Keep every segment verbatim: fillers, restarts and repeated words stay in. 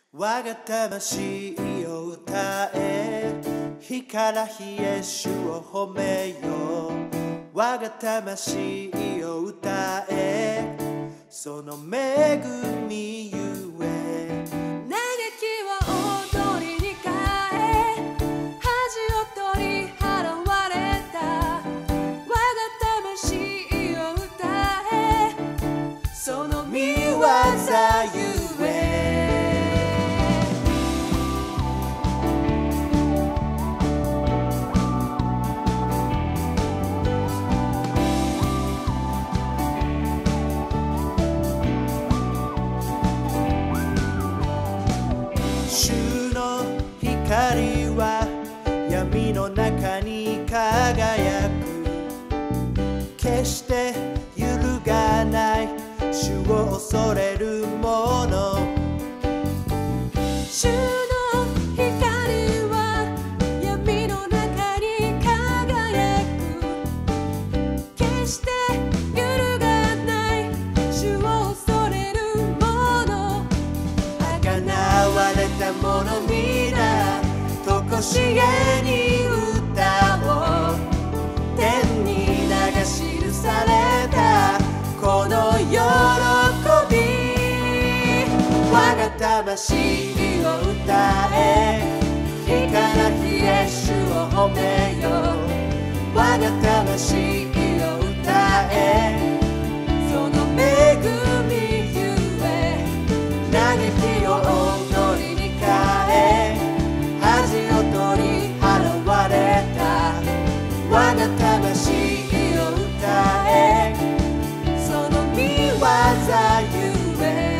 我が魂を歌え、火から火へ主を褒めよ。我が魂を歌え、その恵みゆえ。 嘆きは踊りに変え、恥を取り払われた。我が魂を歌え、 その御業ゆえ。主の光は闇の中に輝く。決して揺るがない主を恐れる者。 主の光は闇の中に輝く。決して揺るがない主を恐れる者。 あがなわれた者皆とこしえに歌おう。天に流し記されたこの喜び。我が魂を歌え、火から火へ主を褒めよ。我が魂を歌え、その恵みゆえ。嘆きを踊りに変え、恥を取り払われた。我が魂を歌え、その御業ゆえ。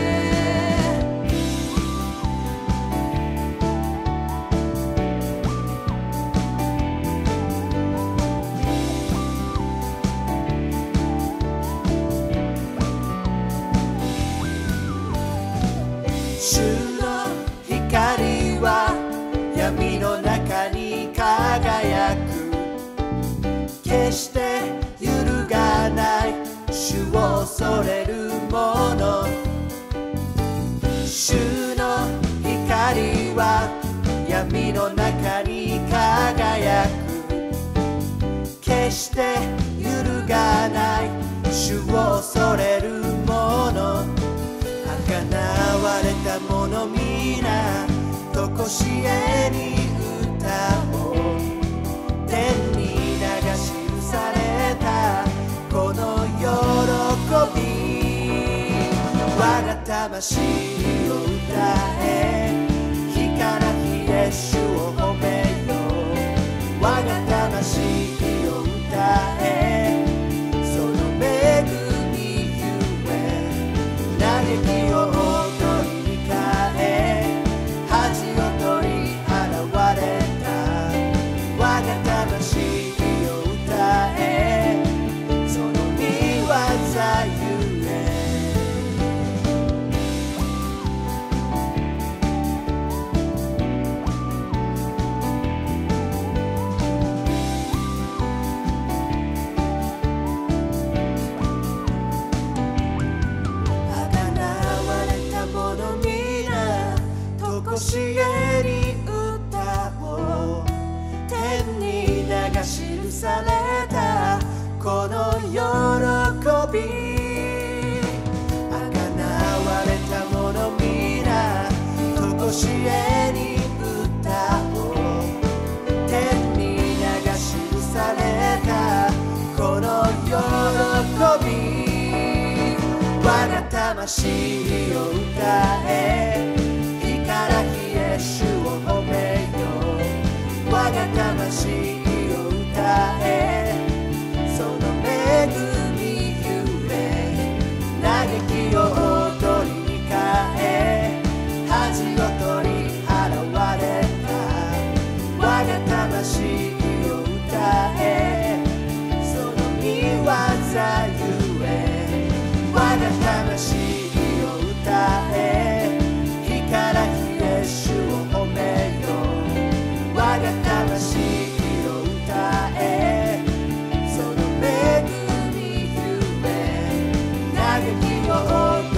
主の光は闇の中に輝く。決して揺るがない主を恐れる者。主の光は闇の中に輝く。決して揺るがない主を恐れる者。あがなわれた者皆とこしえに歌おう。天に流し記されたこの喜び。我が魂を歌え、火から火へ主を褒めよ。我が魂を歌え、その恵みゆえ。嘆きを踊りに変え、恥を取り払われた。我が魂を歌え、その御業ゆえ。あがなわれた者皆とこしえに歌おう。天に流し記されたこの喜び。あがなわれた者皆とこしえに歌おう。天に流し記されたこの喜び。我が魂を歌え、火から火へ主を褒めよ。我が魂を歌え、その恵みゆえ。嘆きを踊りに変え、恥を取り払われた。我が魂を歌え、その御業ゆえ。我が魂を歌え、火から火へ主を褒めよ。我が魂を歌え、その恵みゆえ。嘆きを踊り